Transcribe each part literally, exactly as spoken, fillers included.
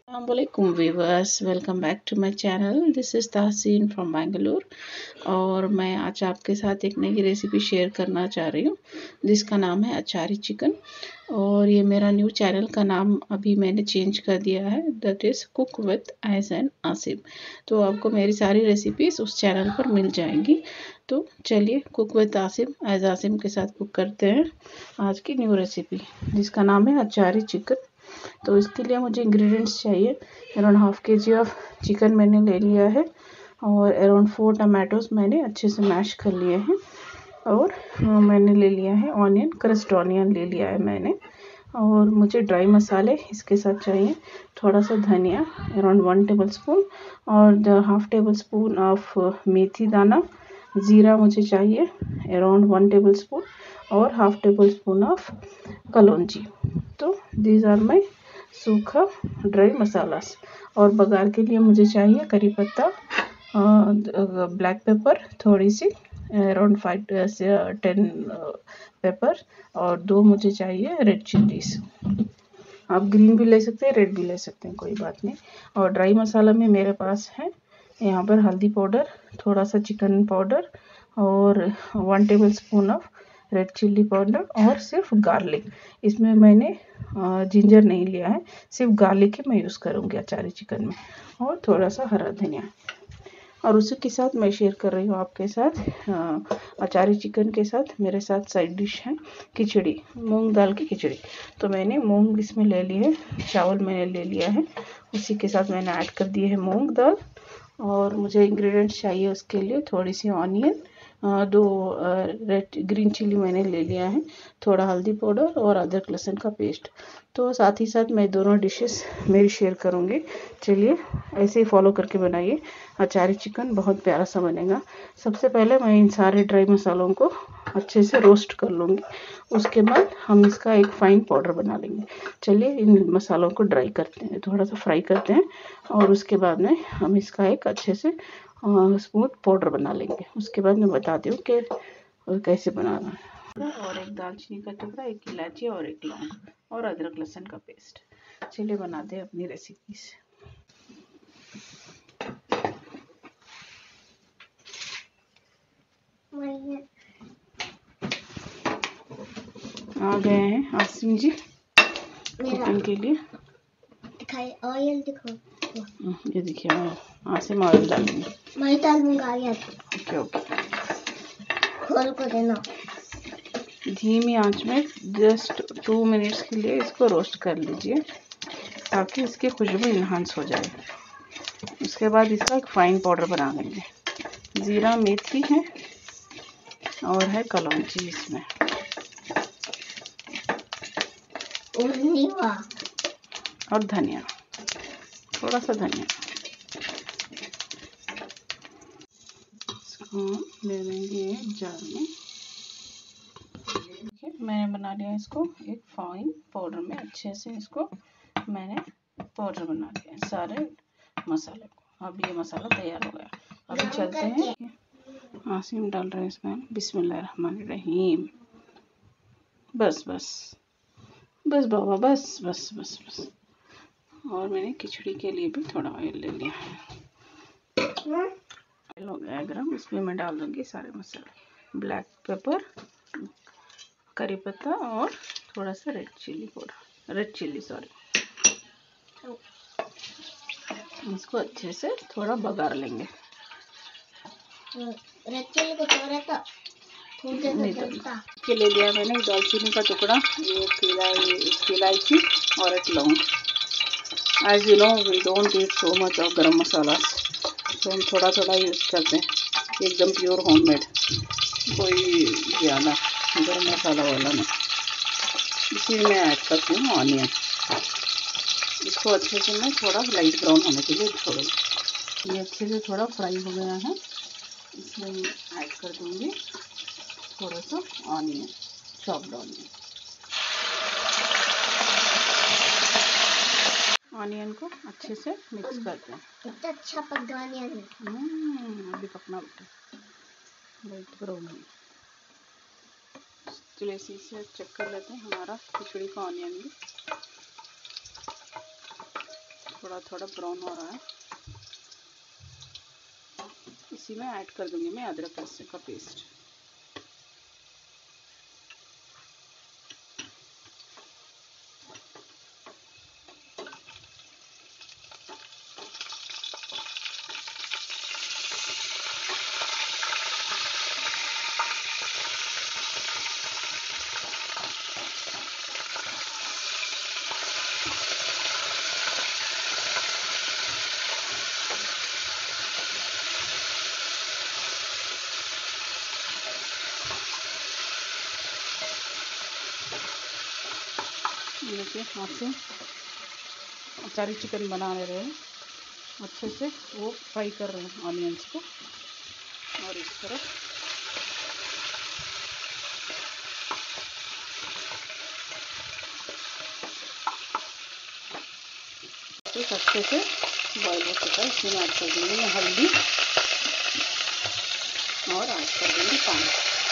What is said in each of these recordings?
Assalamualaikum viewers, welcome back to my channel. This is Tahseen from Bangalore और मैं आज आपके साथ एक नई रेसिपी शेयर करना चाह रही हूँ जिसका नाम है अचारी चिकन। और ये मेरा न्यू चैनल का नाम अभी मैंने चेंज कर दिया है, that is cook with Ehsan Asim. तो आपको मेरी सारी रेसिपीज़ उस चैनल पर मिल जाएंगी। तो चलिए cook with Asim as Asim के साथ कुक करते हैं आज की न्यू रेसिपी जिसका नाम है अचारी चिकन। तो इसके लिए मुझे इंग्रेडिएंट्स चाहिए। अराउंड हाफ के जी ऑफ चिकन मैंने ले लिया है और अराउंड फोर टमाटोज मैंने अच्छे से मैश कर लिए हैं। और मैंने ले लिया है ऑनियन, क्रस्ट ऑनियन ले लिया है मैंने। और मुझे ड्राई मसाले इसके साथ चाहिए, थोड़ा सा धनिया अराउंड वन टेबल स्पून और हाफ टेबल स्पून ऑफ मेथी दाना। ज़ीरा मुझे चाहिए अराउंड वन टेबल स्पून और हाफ टेबल स्पून ऑफ कलौंजी। तो दीज आर माई सूखा ड्राई मसालास। और बघार के लिए मुझे चाहिए करी पत्ता, ब्लैक पेपर थोड़ी सी अराउंड फाइव से टेन पेपर और दो मुझे चाहिए रेड चिल्लीज। आप ग्रीन भी ले सकते हैं, रेड भी ले सकते हैं, कोई बात नहीं। और ड्राई मसाला में मेरे पास है यहाँ पर हल्दी पाउडर, थोड़ा सा चिकन पाउडर और one tablespoon of red chilli powder और सिर्फ गार्लिक। इसमें मैंने जिंजर नहीं लिया है, सिर्फ गार्लिक ही मैं यूज़ करूँगी अचारी चिकन में। और थोड़ा सा हरा धनिया। और उसी के साथ मैं शेयर कर रही हूँ आपके साथ अचारी चिकन के साथ मेरे साथ साइड डिश है खिचड़ी, मूंग दाल की खिचड़ी। तो मैंने मूंग इसमें ले लिए, चावल मैंने ले लिया है, उसी के साथ मैंने ऐड कर दिए है मूंग दाल। और मुझे इंग्रेडिएंट्स चाहिए उसके लिए थोड़ी सी ऑनियन, दो रेड ग्रीन चिल्ली मैंने ले लिया है, थोड़ा हल्दी पाउडर और अदरक लहसुन का पेस्ट। तो साथ ही साथ मैं दोनों डिशेस मेरी शेयर करूँगी। चलिए ऐसे ही फॉलो करके बनाइए, अचारी चिकन बहुत प्यारा सा बनेगा। सबसे पहले मैं इन सारे ड्राई मसालों को अच्छे से रोस्ट कर लूँगी, उसके बाद हम इसका एक फाइन पाउडर बना लेंगे। चलिए इन मसालों को ड्राई करते हैं, थोड़ा सा फ्राई करते हैं और उसके बाद में हम इसका एक अच्छे से स्मूथ पाउडर बना लेंगे। उसके बाद मैं बताती हूँ कि कैसे बनाना है। और एक दालचीनी का टुकड़ा, एक इलायची और एक लौंग और अदरक लहसुन का पेस्ट। चलिए बनाते हैं अपनी रेसिपीज। आ गए हैं आसिम जी कुकिंग के लिए। ऑयल दिखो, ये देखिए आसिम ऑयल डालेंगे। मैं डालूंगा ऑयल। ओके ओके, खोल को देना। धीमी आंच में जस्ट टू मिनट्स के लिए इसको रोस्ट कर लीजिए ताकि इसकी खुशबू इन्हांस हो जाए। उसके बाद इसका एक फाइन पाउडर बना लेंगे। ज़ीरा, मेथी है और है कलौंजी इसमें, और धनिया, थोड़ा सा धनिया। इसको ले लेंगे जार में। मैंने बना लिया इसको एक फाइन पाउडर में, अच्छे से इसको मैंने पाउडर बना लिया है सारे मसाले को। अब ये मसाला तैयार हो गया। अभी चलते हैं, आसिम डाल रहे हैं इसमें बिस्मिल्लाहिर्रहमानिर्रहीम। बस बस बस बाबा, बस बस बस बस। और मैंने खिचड़ी के लिए भी थोड़ा ऑयल ले लिया है। ऑयल हो गया गरम, इसमें मैं डाल दूँगी सारे मसाले, ब्लैक पेपर, करी पत्ता और थोड़ा सा red chilli powder, red chilli sorry. इसको अच्छे से थोड़ा बघार लेंगे। रेड चिल्ली को थोड़ा सा नहीं तो के ले लिया मैंने दालचीनी का टुकड़ा, एक इलायची और एक लौंग। As you know we don't eat so much of garam masala, तो हम थोड़ा थोड़ा यूज़ करते हैं, एकदम प्योर होममेड, कोई ज़्यादा गरम मसाला वाला नहीं। इसी में ऐड करती हूँ ऑनियन। इसको अच्छे से मैं थोड़ा लाइट ब्राउन होने के लिए छोड़ूँगी। ये अच्छे से थोड़ा फ्राई हो गया है, इसमें मैं ऐड कर दूँगी थोड़ा सा ऑनियन, चॉप्ड ऑनियन। ऑनियन को अच्छे से मिक्स करते हैं। कितना अच्छा पक गया ऑनियन। हम्म, अभी पकना बेटा, लाइट ब्राउन है। चलिए इसी से चेक कर लेते हैं हमारा खिचड़ी का ऑनियन भी थोड़ा थोड़ा ब्राउन हो रहा है। इसी में ऐड कर दूंगी मैं अदरक लहसुन का पेस्ट। देखिए हाथ से अचारी चिकन बना ले रहे हैं, अच्छे से वो फ्राई कर रहे हैं ऑनियंस को। और इस तरफ अच्छे से बॉईल हो चुका है। इसमें ऐड कर देंगे हल्दी और ऐड कर देंगे पानी।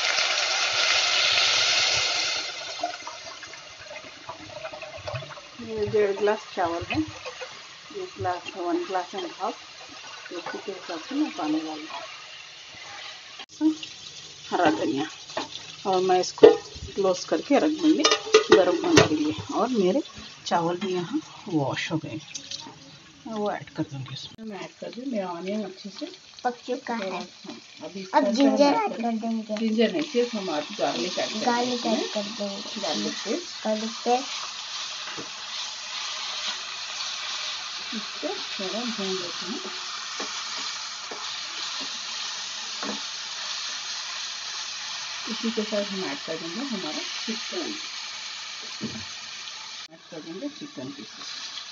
ये डेढ़ गिलास चावल है, एक गिलास वन गिलास एंड हाफ, उसी के हिसाब से मैं पानी डालूँगी। हरा धनिया, और मैं इसको क्लोज करके रख दूँगी गर्म होने के लिए। और मेरे चावल भी यहाँ वॉश हो गए, वो ऐड कर दूँगी इसमें। मैं ऐड कर दूँ, मेरा ऑनियन अच्छे से पक चुका है। अभी अब जिंजर ऐड कर देंगे। जिंजर नहीं, सिर्फ हम आज गार्लिक ऐड गार्लिक ऐड कर देंगे। गार्लिक पेस्ट, गार्लिक पेस्ट इसको थोड़ा भून लेते हैं। इसी के साथ हम ऐड कर देंगे हमारा चिकन, ऐड कर देंगे चिकन पीसेस।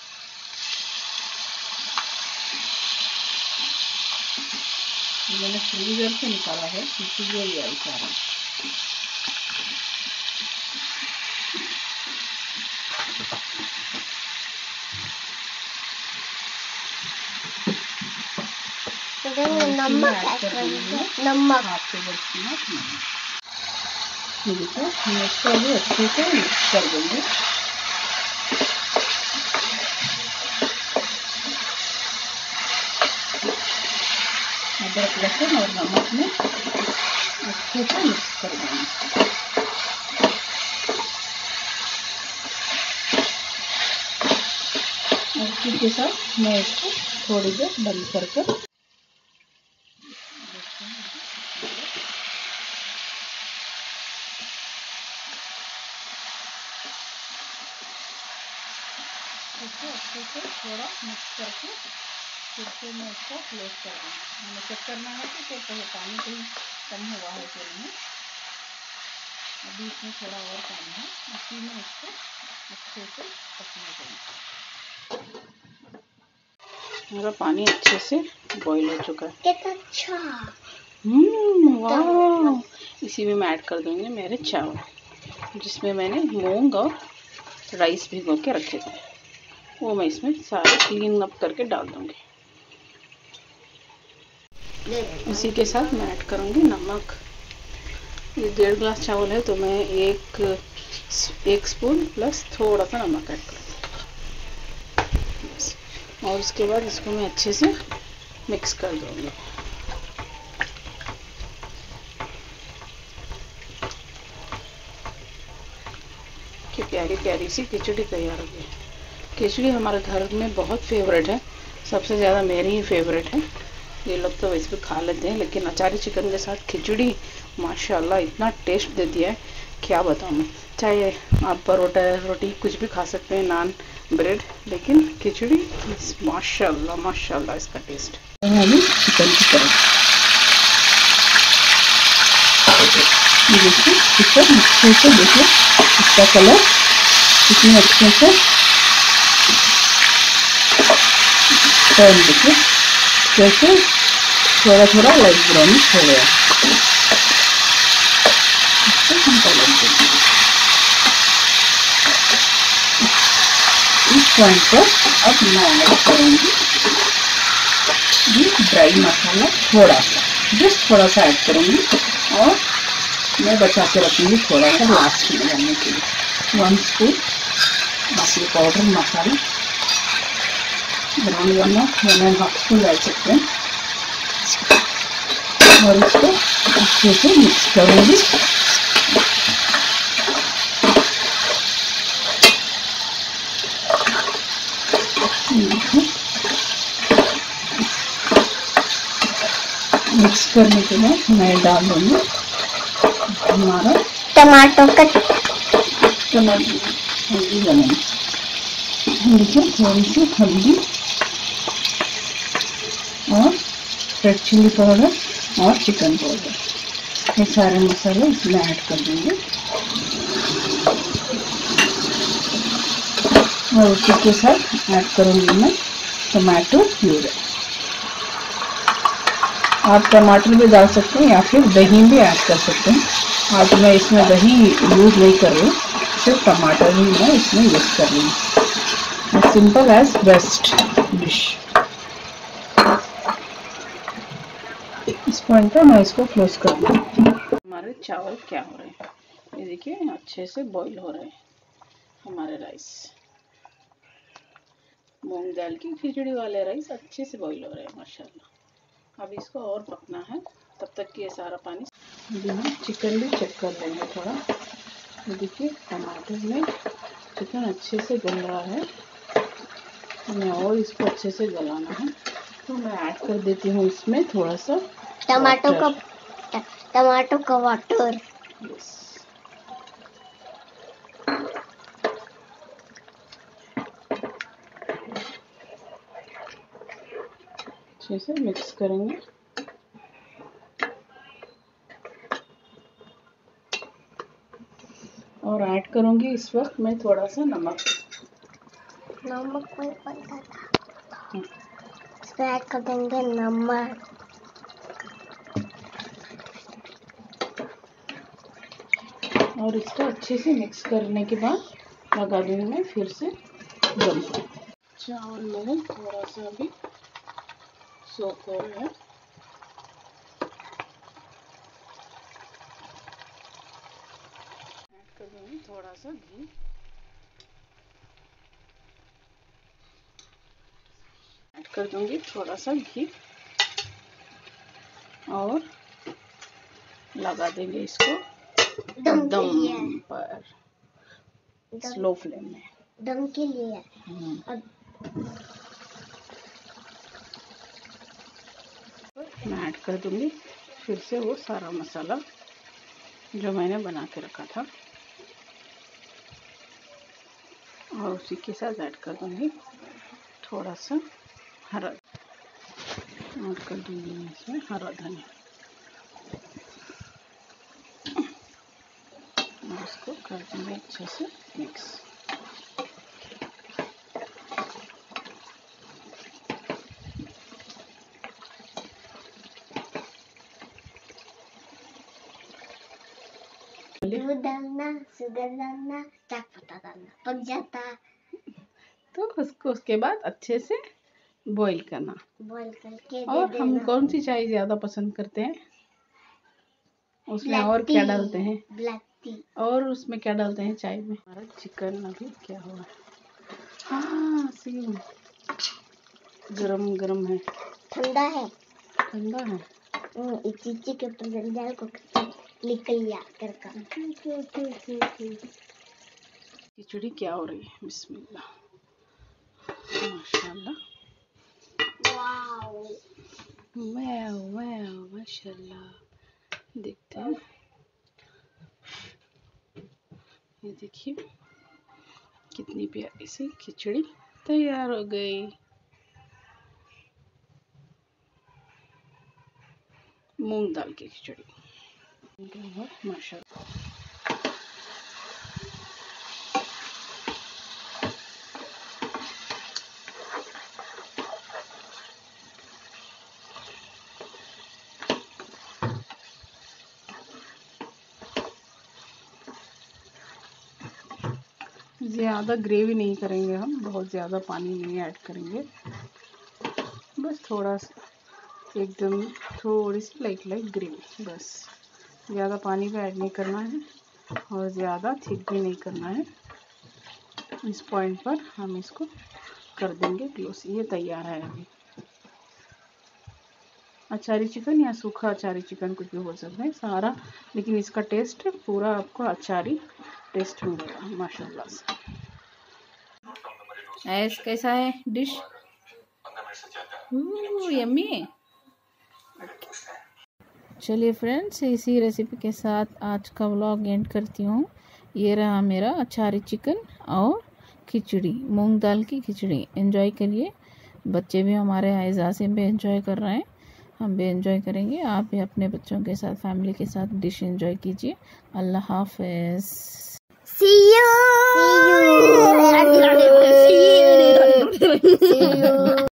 मैंने फ्रीजर से निकाला है, इसीलिए ये ऐसा है। नमक ऐड कर देंगे। नमक हाफ टेबल स्पून ऑफ नमक। देखो हम इसको भी अच्छे से मिक्स कर देंगे। अदरक लहसुन और नमक में अच्छे से मिक्स कर देंगे। और इसी के साथ मैं इसको थोड़ी देर बंद कर कर अच्छे से थोड़ा मिक्स करके फिर से मैं इसको क्लोज कर दूँगी। हमें चेक करना है कि तो पानी कहीं कम हुआ है तेल में। अभी इसमें थोड़ा और पानी है, इसी में इसको अच्छे से पकने देंगे। मेरा पानी अच्छे से बॉईल हो चुका है। कितना अच्छा। हम्म वाह। इसी में मैं ऐड कर दूँगी मेरे चावल, जिसमें मैंने मूंग और राइस भिगो के रखे थे, वो मैं इसमें सारे क्लीन अप करके डाल दूँगी। इसी के साथ मैं ऐड करूँगी नमक। ये डेढ़ गिलास चावल है तो मैं एक एक स्पून प्लस थोड़ा सा नमक ऐड करूँगी। और उसके बाद इसको मैं अच्छे से मिक्स कर दूँगी। कि प्यारी प्यारी सी खिचड़ी तैयार हो गई। खिचड़ी हमारे घर में बहुत फेवरेट है, सबसे ज़्यादा मेरी ही फेवरेट है। ये लोग तो वैसे भी खा लेते हैं, लेकिन अचारी चिकन के साथ खिचड़ी माशाल्लाह इतना टेस्ट दे दिया है, क्या बताऊँ मैं। चाहे आप परोठा रोटी कुछ भी खा सकते हैं, नान ब्रेड, लेकिन खिचड़ी माशाल्लाह माशाल्लाह इसका टेस्ट। अभी चिकन की तरफ देखिए, चिकन अच्छे से देखिए इसका कलर कितने अच्छे से टर्न, देखिए कैसे थोड़ा थोड़ा लाइट ब्राउनिश हो गया। इसको हम पलट देंगे। इस पॉइंट पर अब मैं ऐड करूँगी ये ड्राई मसाला, थोड़ा सा, जस्ट थोड़ा सा ऐड करूँगी, और मैं बचा के रखूँगी थोड़ा सा लास्ट में डालने के लिए। वन स्पून मसाला पाउडर मसाला, ब्राउन करना वन एंड हाफ स्पून डाल सकते हैं और इसको अच्छे से मिक्स करूँगी। मिक्स करने के बाद मैं डाल दूँगी हमारा टमाटो का टमाटर हल्दी बनाएंगे। देखिए थोड़ी सी हल्दी और रेड चिली पाउडर और चिकन पाउडर, ये सारे मसाले इसमें ऐड कर देंगे और उसी के साथ ऐड करूँगी मैं टमाटो प्यूरी। आप टमाटर भी डाल सकते हैं या फिर दही भी ऐड कर सकते हैं। आज मैं इसमें दही यूज़ नहीं कर रही हूँ, सिर्फ टमाटर ही मैं इसमें यूज़ कर रही हूँ। Simple as best dish. इस पॉइंट पर मैं इसको क्लोज कर दूँ। हमारे चावल क्या हो रहे हैं, ये देखिए अच्छे से बॉईल हो रहे हैं हमारे राइस। मूंग दाल की खिचड़ी वाले राइस अच्छे से बॉईल हो रहे हैं माशाल्लाह। अब इसको और पकना है, तब तक कि ये सारा पानी। अभी हम चिकन भी चेक कर लेंगे थोड़ा। ये देखिए टमाटर में चिकन अच्छे से गल रहा है, हमें और इसको अच्छे से गलाना है। तो मैं ऐड कर देती हूँ इसमें थोड़ा सा टमाटो का टमाटो का वाटर। यस, अच्छे से मिक्स करेंगे। और ऐड करूँगी इस वक्त मैं थोड़ा सा नमक। नमक कोई पता था, इसमें ऐड कर देंगे नमक। और इसको अच्छे से मिक्स करने के बाद लगा दूँगी मैं फिर से दम। चावल मेरे थोड़ा सा भी सोख हो रहा है। ऐड कर दूँगी थोड़ा सा घी। ऐड कर दूँगी थोड़ा सा घी और लगा देंगे इसको दम दम के लिए, पर दम, स्लो फ्लेम में। दम के लिए। अब मैं ऐड कर दूँगी फिर से वो सारा मसाला जो मैंने बना के रखा था और उसी के साथ ऐड कर दूँगी थोड़ा सा हरा, ऐड कर दूँगी मैं इसमें हरा धनिया और इसको कर दूँगी अच्छे से मिक्स। दूध डालना, शुगर डालना, चाट पत्ता डालना, पक जाता। तो उसको उसके बाद अच्छे से बॉईल करना। बॉईल करके और दे हम देना। कौन सी चाय ज़्यादा पसंद करते हैं, उसमें ब्लैक और टी, क्या डालते हैं? Black tea. और उसमें क्या डालते हैं चाय में? हमारा चिकन अभी क्या हुआ? हाँ सीम गरम गरम है, ठंडा है, ठंडा है। चीची के ऊपर जंजाल को निकल गया करका। खिचड़ी क्या हो रही है, बिस्मिल्लाह माशाल्लाह। वाओ वाह वाह माशाल्लाह। देखते हैं, ये देखिए कितनी प्यारी सी खिचड़ी तैयार हो गई। मूंग दाल की खिचड़ी माशाल्लाह। ज़्यादा ग्रेवी नहीं करेंगे हम, बहुत ज़्यादा पानी नहीं ऐड करेंगे, बस थोड़ा सा एकदम थोड़ी सी लाइट लाइट ग्रेवी बस। ज़्यादा पानी भी ऐड नहीं करना है और ज़्यादा थिक भी नहीं करना है। इस पॉइंट पर हम इसको कर देंगे क्लोज। ये तैयार है अभी अचारी चिकन या सूखा अचारी चिकन कुछ भी बोल सकते हैं सारा, लेकिन इसका टेस्ट पूरा आपको अचारी टेस्ट मिलेगा माशाल्लाह से। ऐस कैसा है डिश? यम्मी। चलिए फ्रेंड्स, इसी रेसिपी के साथ आज का व्लॉग एंड करती हूँ। ये रहा मेरा अचारी चिकन और खिचड़ी, मूंग दाल की खिचड़ी। एंजॉय करिए, बच्चे भी हमारे आयज़ा से भी एंजॉय कर रहे हैं, हम भी एंजॉय करेंगे। आप भी अपने बच्चों के साथ, फैमिली के साथ डिश एंजॉय कीजिए। अल्लाह हाफ़िज़। See you. See you. See you. See you.